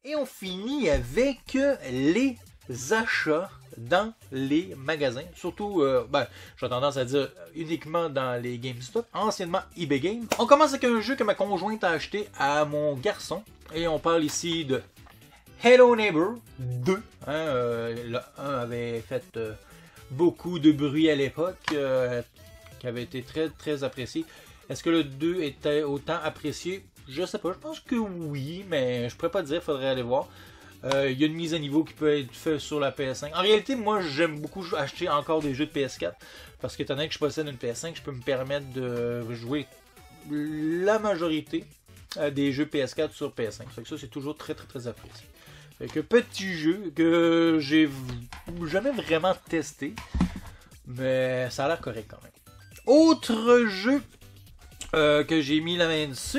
Et on finit avec les achats dans les magasins. Surtout, j'ai tendance à dire uniquement dans les GameStop, anciennement eBay Game. On commence avec un jeu que ma conjointe a acheté à mon garçon. Et on parle ici de Hello Neighbor 2. Le 1 avait fait beaucoup de bruit à l'époque, qui avait été très très apprécié. Est-ce que le 2 était autant apprécié? Je sais pas, je pense que oui, mais je pourrais pas dire, il faudrait aller voir. Il y a une mise à niveau qui peut être faite sur la PS5. En réalité, moi j'aime beaucoup acheter encore des jeux de PS4, parce qu'étant donné que je possède une PS5, je peux me permettre de jouer la majorité des jeux PS4 sur PS5. Fait que ça, c'est toujours très très très apprécié. Fait que petit jeu que j'ai jamais vraiment testé, mais ça a l'air correct quand même. Autre jeu que j'ai mis la main dessus,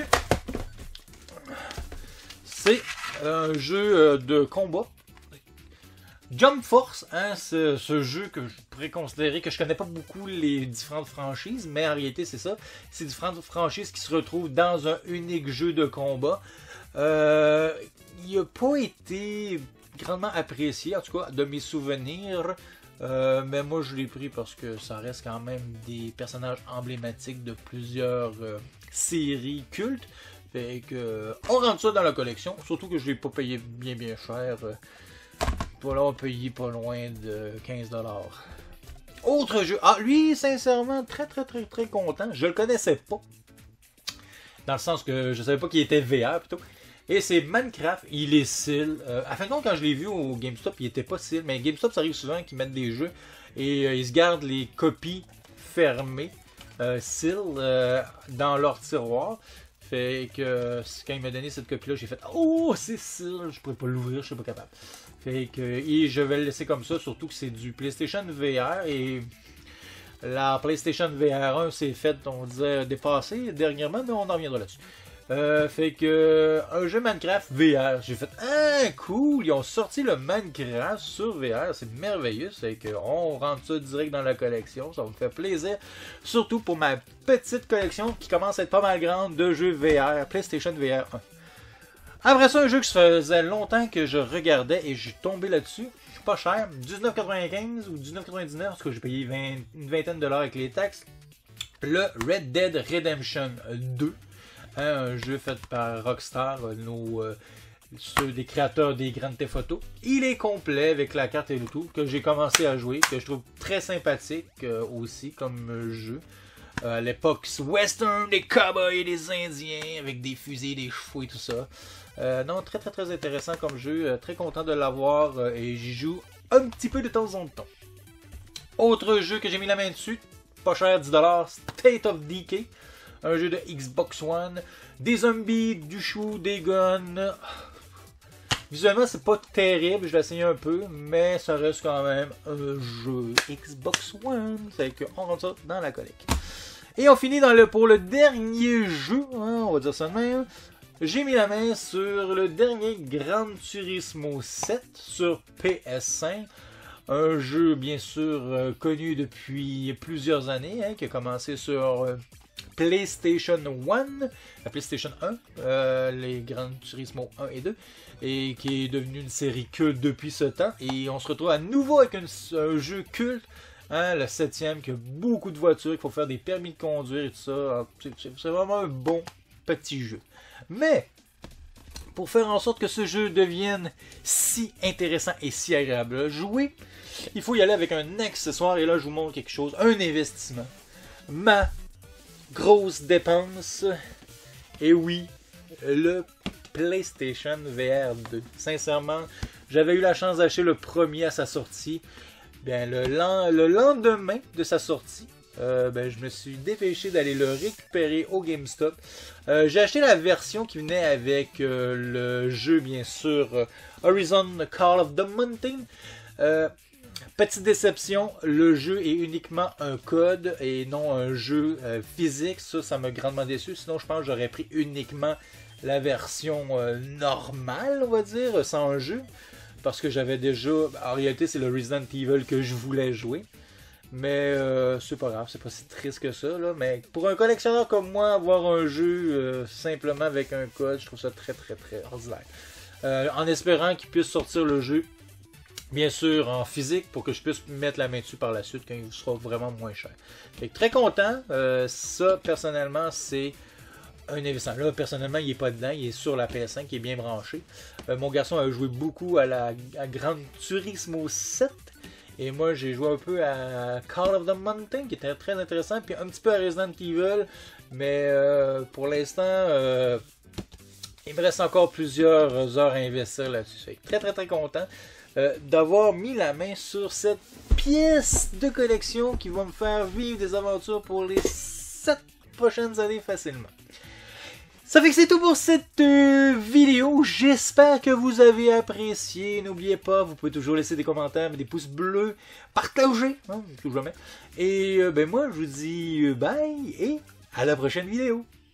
c'est un jeu de combat. Jump Force, ce jeu que je pourrais considérer que je connais pas beaucoup les différentes franchises, mais en réalité c'est ça. C'est différentes franchises qui se retrouvent dans un unique jeu de combat. Il n'a pas été grandement apprécié, en tout cas de mes souvenirs. Mais moi je l'ai pris parce que ça reste quand même des personnages emblématiques de plusieurs séries cultes. Fait que on rentre ça dans la collection, surtout que je l'ai pas payé bien cher. Pour l'avoir payé pas loin de 15$. Autre jeu. Ah, lui, sincèrement, très content. Je le connaissais pas. Dans le sens que je savais pas qu'il était VR plutôt. Et c'est Minecraft, il est SIL. À fin de compte, quand je l'ai vu au GameStop, il était pas SIL. Mais GameStop, ça arrive souvent qu'ils mettent des jeux et ils se gardent les copies fermées SIL dans leur tiroir. Fait que quand il m'a donné cette copie-là, j'ai fait « Oh, c'est SIL! » Je pourrais pas l'ouvrir, je suis pas capable. Fait que et je vais le laisser comme ça, surtout que c'est du PlayStation VR et la PlayStation VR 1 s'est fait, on disait, dépasser dernièrement, mais on en reviendra là-dessus. Fait que un jeu Minecraft VR, j'ai fait cool, ils ont sorti le Minecraft sur VR, c'est merveilleux, c'est qu'on rentre ça direct dans la collection, ça me fait plaisir, surtout pour ma petite collection qui commence à être pas mal grande de jeux VR, PlayStation VR 1. Après ça, un jeu que ça faisait longtemps que je regardais et j'ai tombé là-dessus, pas cher, 19,95 ou 19,99, parce que j'ai payé une vingtaine de dollars avec les taxes, le Red Dead Redemption 2. Un jeu fait par Rockstar, ceux des créateurs des Grand Theft Auto. Il est complet avec la carte et le tout, que j'ai commencé à jouer, que je trouve très sympathique aussi comme jeu. À l'époque western, des cowboys et des indiens, avec des fusils, des chevaux et tout ça. Non, très intéressant comme jeu, très content de l'avoir et j'y joue un petit peu de temps en temps. Autre jeu que j'ai mis la main dessus, pas cher, 10$, State of Decay. Un jeu de Xbox One, des zombies, du chou, des guns. Visuellement, c'est pas terrible, je vais essayer un peu, mais ça reste quand même un jeu Xbox One. C'est qu'on rentre ça dans la collecte. Et on finit pour le dernier jeu, on va dire ça de même. J'ai mis la main sur le dernier Gran Turismo 7 sur PS5. Un jeu bien sûr connu depuis plusieurs années, qui a commencé sur PlayStation 1, la PlayStation 1, les Gran Turismo 1 et 2, et qui est devenu une série culte depuis ce temps. Et on se retrouve à nouveau avec un jeu culte, le 7e, qui a beaucoup de voitures, il faut faire des permis de conduire et tout ça. C'est vraiment un bon petit jeu. Mais, pour faire en sorte que ce jeu devienne si intéressant et si agréable à jouer, il faut y aller avec un accessoire, et là je vous montre quelque chose, un investissement. Ma grosse dépense, et oui, le PlayStation VR 2. Sincèrement, j'avais eu la chance d'acheter le premier à sa sortie. Bien, le lendemain de sa sortie, je me suis dépêché d'aller le récupérer au GameStop. J'ai acheté la version qui venait avec le jeu, bien sûr, Horizon Call of the Mountain. Petite déception, le jeu est uniquement un code et non un jeu physique. Ça m'a grandement déçu. Sinon, je pense que j'aurais pris uniquement la version normale, on va dire, sans un jeu. Parce que j'avais déjà... En réalité, c'est le Resident Evil que je voulais jouer. Mais c'est pas grave, c'est pas si triste que ça. Là. Mais pour un collectionneur comme moi, avoir un jeu simplement avec un code, je trouve ça très ordinaire. en espérant qu'ils puissent sortir le jeu, bien sûr, en physique, pour que je puisse mettre la main dessus par la suite quand il sera vraiment moins cher. Fait que très content. Ça, personnellement, c'est un investissement. Là, personnellement, il n'est pas dedans. Il est sur la PS5, il est bien branché. Mon garçon a joué beaucoup à Gran Turismo 7. Et moi, j'ai joué un peu à Call of the Mountain, qui était très intéressant. Puis un petit peu à Resident Evil. Mais pour l'instant, il me reste encore plusieurs heures à investir là-dessus. Très, très, très content d'avoir mis la main sur cette pièce de collection qui va me faire vivre des aventures pour les 7 prochaines années facilement. Ça fait que c'est tout pour cette vidéo. J'espère que vous avez apprécié. N'oubliez pas, vous pouvez toujours laisser des commentaires, des pouces bleus, partager, hein, tout jamais. Et ben moi, je vous dis bye et à la prochaine vidéo.